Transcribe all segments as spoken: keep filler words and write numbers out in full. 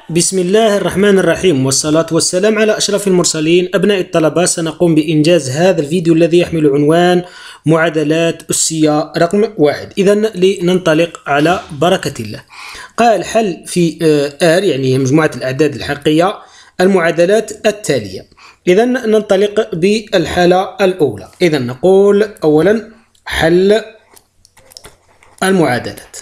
بسم الله الرحمن الرحيم، والصلاة والسلام على أشرف المرسلين. أبناء الطلبة، سنقوم بإنجاز هذا الفيديو الذي يحمل عنوان معادلات أسية رقم واحد. إذن لننطلق على بركة الله. قال حل في آر، يعني هي مجموعة الأعداد الحقيقية، المعادلات التالية. إذن ننطلق بالحالة الأولى. إذن نقول أولا حل المعادلات.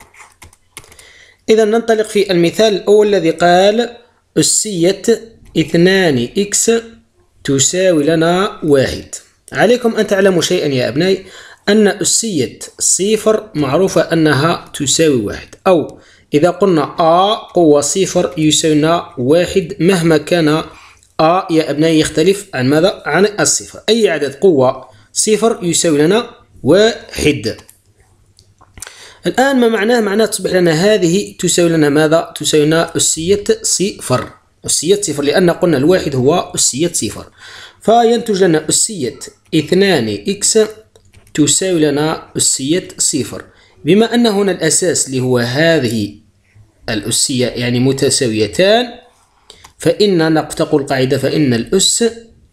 إذا ننطلق في المثال الأول الذي قال أسية اثنان إكس تساوي لنا واحد. عليكم أن تعلموا شيئا يا أبنائي، أن أسية صفر معروفة أنها تساوي واحد، أو إذا قلنا أ قوة صفر يساوي لنا واحد، مهما كان أ يا أبنائي يختلف عن ماذا؟ عن الصفر. أي عدد قوة صفر يساوي لنا واحد. الآن ما معناه؟ معناه تصبح لنا هذه تساوي لنا ماذا؟ تساوي لنا أسية صفر. أسية صفر، لأن قلنا الواحد هو أسية صفر، فينتج لنا أسية اثنان إكس تساوي لنا أسية صفر. بما أن هنا الأساس اللي هو هذه الأسية يعني متساويتان، فإن تقول القاعدة فإن الأس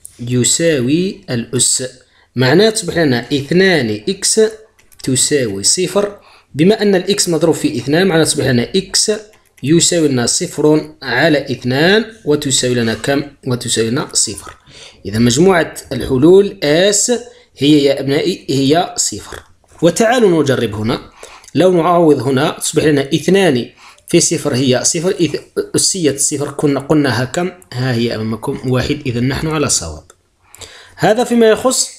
يساوي الأس. معناه تصبح لنا اثنان إكس تساوي صفر. بما أن الإكس مضروب في اثنان، معناه تصبح لنا إكس يساوي لنا صفر على اثنان، وتساوي لنا كم؟ وتساوي لنا صفر. إذا مجموعة الحلول آس هي يا أبنائي هي صفر. وتعالوا نجرب هنا. لو نعوض هنا تصبح لنا اثنان في صفر هي صفر. إذا أسية صفر كنا قلناها كم؟ ها هي أمامكم واحد. إذا نحن على صواب. هذا فيما يخص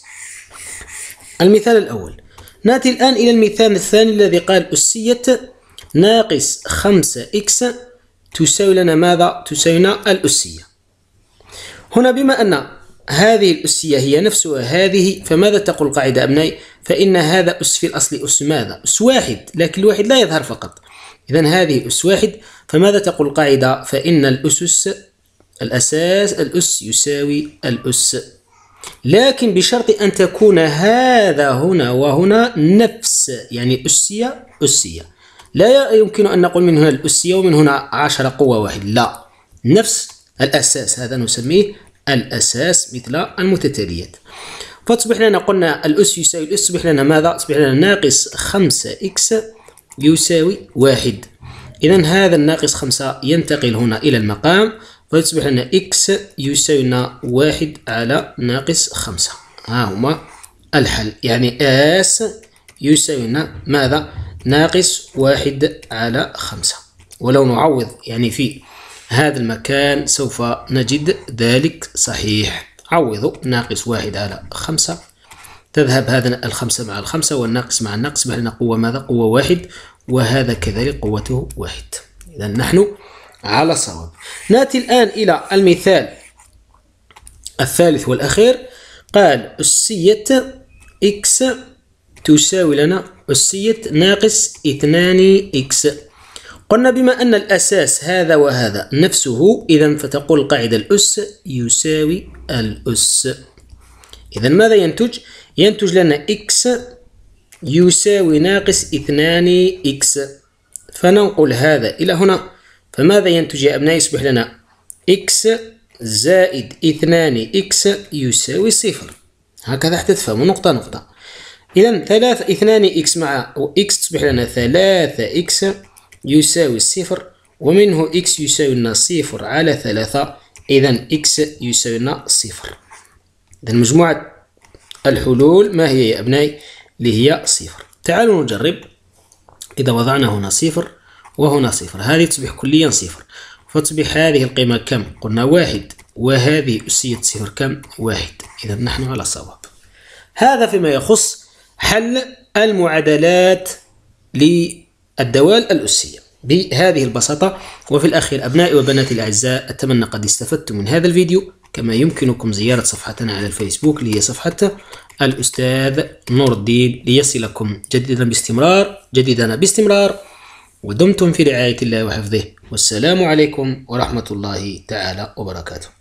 المثال الأول. نأتي الآن إلى المثال الثاني الذي قال أسية ناقص خمسة إكس تساوي لنا ماذا؟ تساوي لنا الأسية. هنا بما أن هذه الأسية هي نفسها هذه، فماذا تقول القاعدة أبنائي؟ فإن هذا أس في الأصل أس ماذا؟ أس واحد، لكن الواحد لا يظهر فقط. إذن هذه أس واحد، فماذا تقول القاعدة؟ فإن الأسس الأساس الأس يساوي الأس، لكن بشرط أن تكون هذا هنا وهنا نفس، يعني أسية أسية. لا يمكن أن نقول من هنا الأسية ومن هنا عشرة قوة واحد، لا، نفس الأساس، هذا نسميه الأساس مثل المتتاليات. فتصبح لنا قلنا الأس يساوي الأس، تصبح لنا ماذا؟ تصبح لنا ناقص خمسة إكس يساوي واحد. إذن هذا الناقص خمسة ينتقل هنا إلى المقام، فتصبح لنا إكس يساوي لنا واحد على ناقص خمسة. ها هما الحل، يعني آس يساوي لنا ماذا؟ ناقص واحد على خمسة. ولو نعوض يعني في هذا المكان سوف نجد ذلك صحيح. عوضوا ناقص واحد على خمسة، تذهب هذا الخمسة مع الخمسة والناقص مع الناقص، يصبح لنا قوة ماذا؟ قوة واحد، وهذا كذلك قوته واحد. إذا نحن على صواب. نأتي الآن إلى المثال الثالث والأخير. قال أسية إكس تساوي لنا أسية ناقص اثنان إكس. قلنا بما أن الأساس هذا وهذا نفسه، إذا فتقول القاعدة الأس يساوي الأس. إذا ماذا ينتج؟ ينتج لنا إكس يساوي ناقص اثنان إكس، فننقل هذا إلى هنا. فماذا ينتج يا أبنائي؟ يصبح لنا إكس زائد اثنان إكس يساوي صفر. هكذا حتى تفهموا نقطة نقطة. إذا ثلاثة اثنان إكس مع إكس تصبح لنا ثلاثة إكس يساوي صفر، ومنه إكس يساوي لنا صفر على ثلاثة. إذا إكس يساوي لنا صفر. إذا مجموعة الحلول ما هي يا أبنائي؟ اللي هي صفر. تعالوا نجرب. إذا وضعنا هنا صفر وهنا صفر، هذه تصبح كليا صفر، فتصبح هذه القيمة كم؟ قلنا واحد، وهذه أسية صفر كم؟ واحد. إذا نحن على صواب. هذا فيما يخص حل المعادلات للدوال الأسية بهذه البساطة. وفي الأخير أبنائي وبناتي الأعزاء، أتمنى قد استفدتم من هذا الفيديو. كما يمكنكم زيارة صفحتنا على الفيسبوك اللي هي صفحة الأستاذ نور الدين ليصلكم جديدا باستمرار جديدنا باستمرار. ودمتم في رعاية الله وحفظه، والسلام عليكم ورحمة الله تعالى وبركاته.